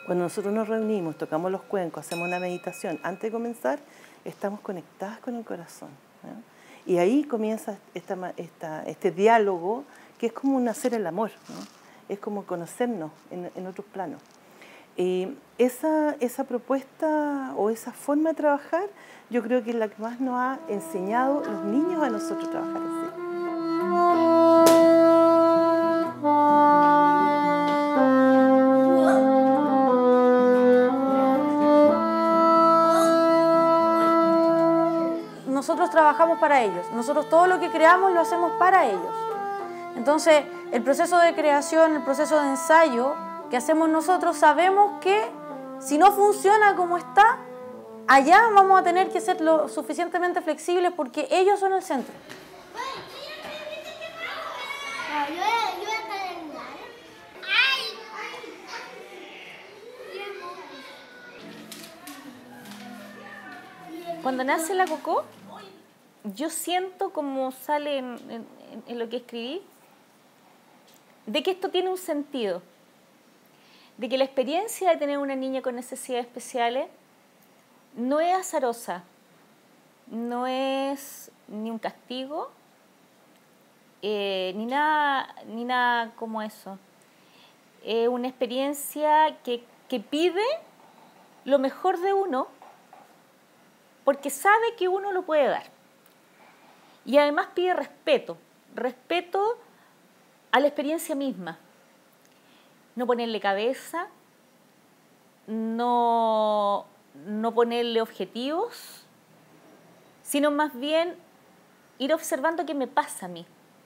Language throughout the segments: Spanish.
Cuando nosotros nos reunimos, tocamos los cuencos, hacemos una meditación, antes de comenzar, estamos conectadas con el corazón, ¿no? Y ahí comienza este diálogo, que es como nacer el amor, ¿no? Es como conocernos en otros planos. Esa propuesta o esa forma de trabajar, yo creo que es la que más nos ha enseñado los niños a nosotros trabajar así. Nosotros trabajamos para ellos, nosotros todo lo que creamos lo hacemos para ellos. Entonces, el proceso de creación, el proceso de ensayo que hacemos nosotros, sabemos que si no funciona como está, allá vamos a tener que ser lo suficientemente flexibles porque ellos son el centro. Cuando nace la Coco, yo siento, como sale en lo que escribí, de que esto tiene un sentido, de que la experiencia de tener una niña con necesidades especiales no es azarosa, no es ni un castigo, ni nada como eso. Es una experiencia que pide lo mejor de uno porque sabe que uno lo puede dar. Y además pide respeto a la experiencia misma. No ponerle cabeza, no ponerle objetivos, sino más bien ir observando qué me pasa a mí.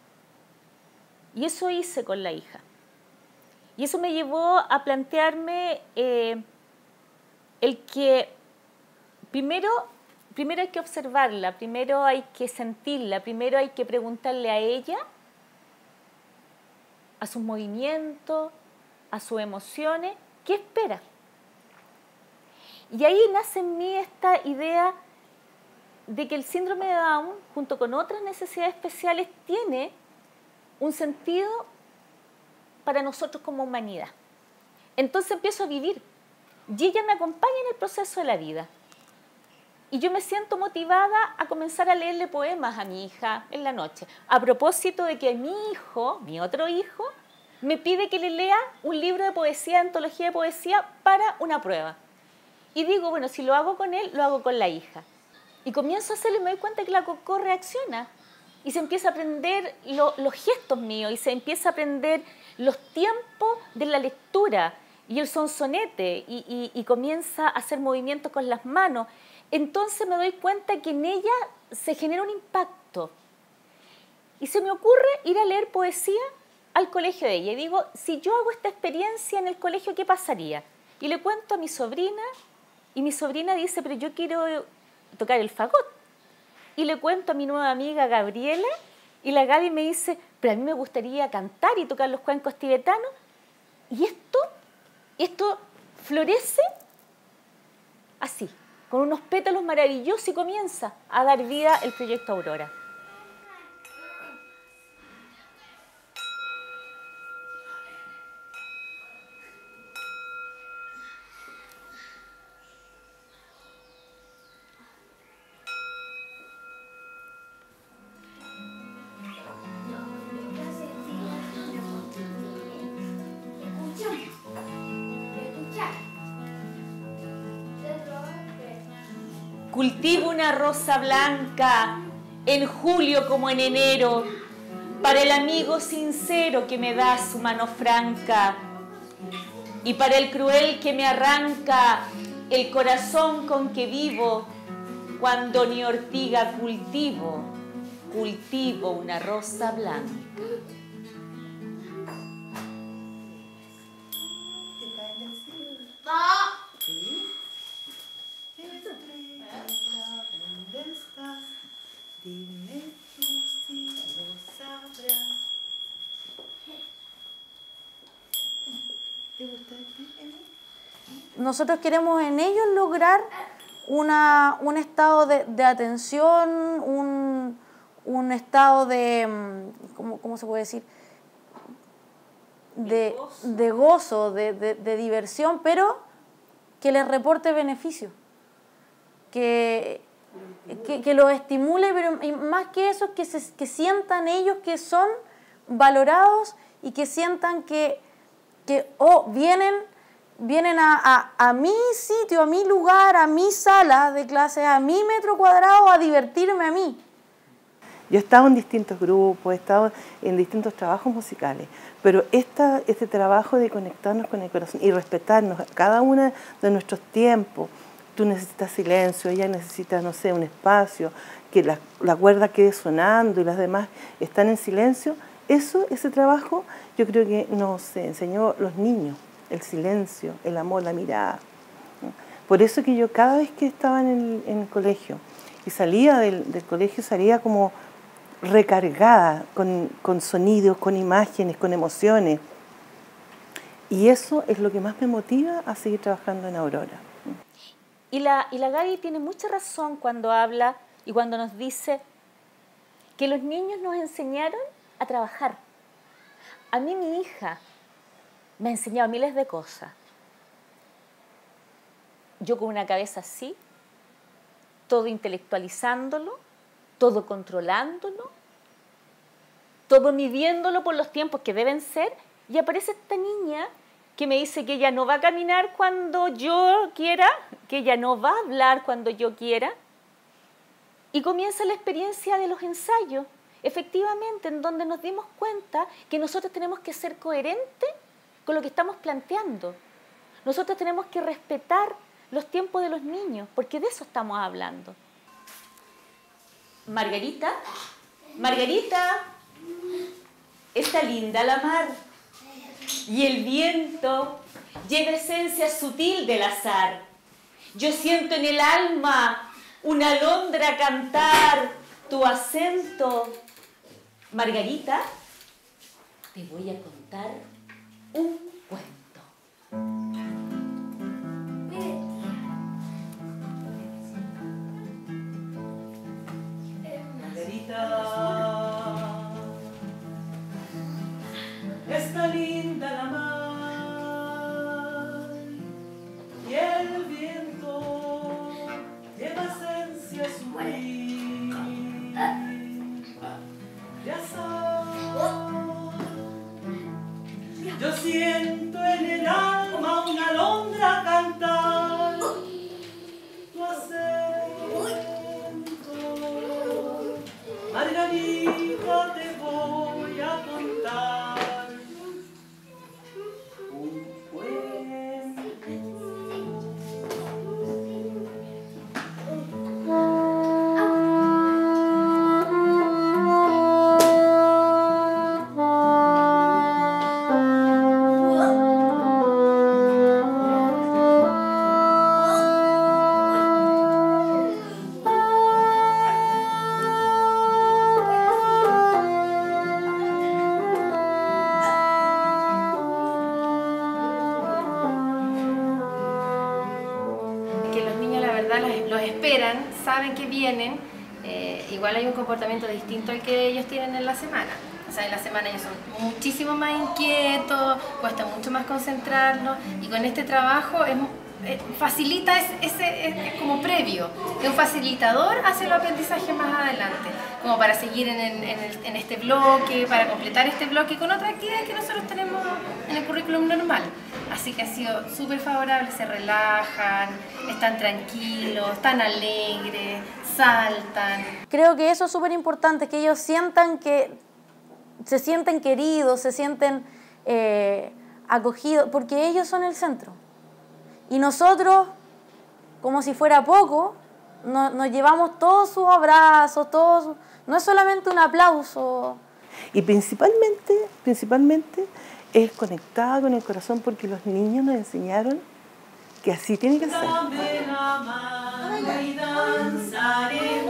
Y eso hice con la hija. Y eso me llevó a plantearme el que primero hay que observarla, primero hay que sentirla, primero hay que preguntarle a ella, a sus movimientos, a sus emociones, ¿qué espera? Y ahí nace en mí esta idea de que el síndrome de Down, junto con otras necesidades especiales, tiene un sentido para nosotros como humanidad. Entonces empiezo a vivir y ella me acompaña en el proceso de la vida. Y yo me siento motivada a comenzar a leerle poemas a mi hija en la noche. A propósito de que mi hijo, mi otro hijo, me pide que le lea un libro de poesía, antología de poesía, para una prueba. Y digo, bueno, si lo hago con él, lo hago con la hija. Y comienzo a hacerlo y me doy cuenta que la Coco reacciona. Y se empieza a aprender los gestos míos, y se empieza a aprender los tiempos de la lectura, y el sonsonete, y comienza a hacer movimientos con las manos. Entonces me doy cuenta que en ella se genera un impacto. Y se me ocurre ir a leer poesía al colegio de ella. Y digo, si yo hago esta experiencia en el colegio, ¿qué pasaría? Y le cuento a mi sobrina, y mi sobrina dice, pero yo quiero tocar el fagot. Y le cuento a mi nueva amiga Gabriela, y la Gaby me dice, pero a mí me gustaría cantar y tocar los cuencos tibetanos. Y esto florece así, con unos pétalos maravillosos, y comienza a dar vida el proyecto Aurora. Cultivo una rosa blanca en julio como en enero, para el amigo sincero que me da su mano franca, y para el cruel que me arranca el corazón con que vivo, cuando ni ortiga cultivo una rosa blanca. Dime tú si lo sabrás. ¿Te gusta Nosotros queremos en ellos lograr un estado de atención, un estado de, ¿cómo se puede decir? De gozo, de diversión, pero que les reporte beneficios, que los estimule, pero y más que eso, que sientan ellos que son valorados y que sientan que vienen a mi sitio, a mi lugar, a mi sala de clases, a mi metro cuadrado, a divertirme a mí. Yo he estado en distintos grupos, he estado en distintos trabajos musicales, pero este trabajo de conectarnos con el corazón y respetarnos cada uno de nuestros tiempos. Tú necesitas silencio, ella necesita, no sé, un espacio, que la cuerda quede sonando y las demás están en silencio. Ese trabajo yo creo que nos enseñó los niños, el silencio, el amor, la mirada. Por eso que yo cada vez que estaba en el colegio y salía del colegio, salía como recargada con sonidos, con imágenes, con emociones. Y eso es lo que más me motiva a seguir trabajando en Aurora. Y la Gaby tiene mucha razón cuando habla y cuando nos dice que los niños nos enseñaron a trabajar. A mí mi hija me ha enseñado miles de cosas. Yo con una cabeza así, todo intelectualizándolo, todo controlándolo, todo midiéndolo por los tiempos que deben ser, y aparece esta niña que me dice que ella no va a caminar cuando yo quiera, que ella no va a hablar cuando yo quiera, y comienza la experiencia de los ensayos, efectivamente, en donde nos dimos cuenta que nosotros tenemos que ser coherentes con lo que estamos planteando. Nosotros tenemos que respetar los tiempos de los niños, porque de eso estamos hablando. Margarita, está linda la mar, y el viento lleva esencia sutil del azar. Yo siento en el alma una alondra cantar tu acento. Margarita, te voy a contar un cuento. Margarita, está linda la mar y el viento lleva esencia sutil de azar. Yo siento en el alma una alondra cantar tu acento. Margarita, te voy a contar un cuento. Los esperan, saben que vienen, igual hay un comportamiento distinto al que ellos tienen en la semana. O sea, en la semana ellos son muchísimo más inquietos, cuesta mucho más concentrarlos, y con este trabajo facilita, es como previo, es un facilitador hacia el aprendizaje más adelante, como para seguir en este bloque, para completar este bloque con otras actividades que nosotros tenemos en el currículum normal. Así que ha sido súper favorable, se relajan, están tranquilos, están alegres, saltan. Creo que eso es súper importante, que ellos sientan que se sienten queridos, se sienten acogidos, porque ellos son el centro. Y nosotros, como si fuera poco, nos llevamos todos sus abrazos, no es solamente un aplauso. Y principalmente es conectada con el corazón, porque los niños nos enseñaron que así tiene que ser.